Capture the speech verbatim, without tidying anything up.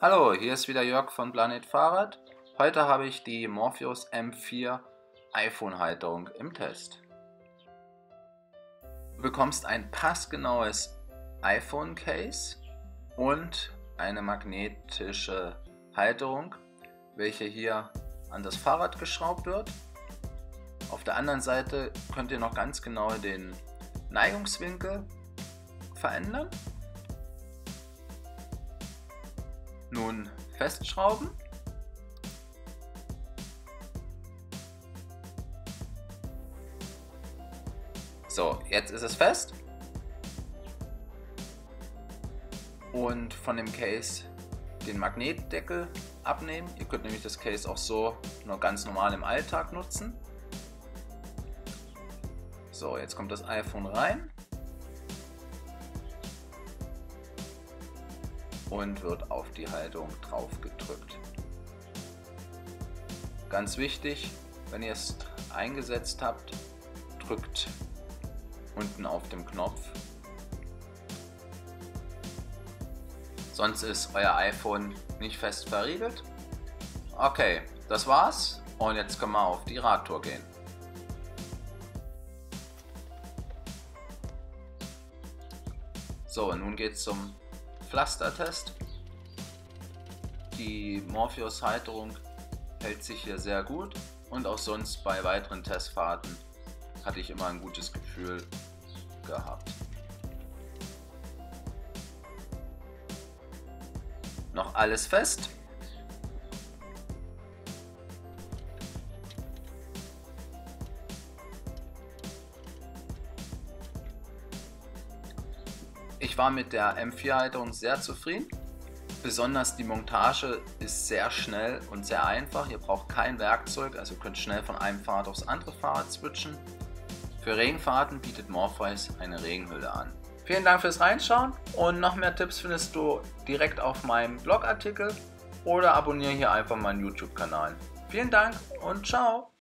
Hallo, hier ist wieder Jörg von Planet Fahrrad. Heute habe ich die Morpheus M vier iPhone-Halterung im Test. Du bekommst ein passgenaues iPhone-Case und eine magnetische Halterung, welche hier an das Fahrrad geschraubt wird. Auf der anderen Seite könnt ihr noch ganz genau den Neigungswinkel verändern. Nun festschrauben. So, jetzt ist es fest. Und von dem Case den Magnetdeckel abnehmen. Ihr könnt nämlich das Case auch so noch ganz normal im Alltag nutzen. So, jetzt kommt das iPhone rein. Und wird auf die Halterung drauf gedrückt. Ganz wichtig, wenn ihr es eingesetzt habt, drückt unten auf dem Knopf. Sonst ist euer iPhone nicht fest verriegelt. Okay, das war's und jetzt können wir auf die Radtour gehen. So, nun geht's zum Pflastertest. Die Morpheus Halterung hält sich hier sehr gut und auch sonst bei weiteren Testfahrten hatte ich immer ein gutes Gefühl gehabt. Noch alles fest. Ich war mit der M vier Halterung sehr zufrieden. Besonders die Montage ist sehr schnell und sehr einfach. Ihr braucht kein Werkzeug, also ihr könnt schnell von einem Fahrrad aufs andere Fahrrad switchen. Für Regenfahrten bietet Morpheus eine Regenhülle an. Vielen Dank fürs Reinschauen und noch mehr Tipps findest du direkt auf meinem Blogartikel oder abonniere hier einfach meinen YouTube-Kanal. Vielen Dank und ciao!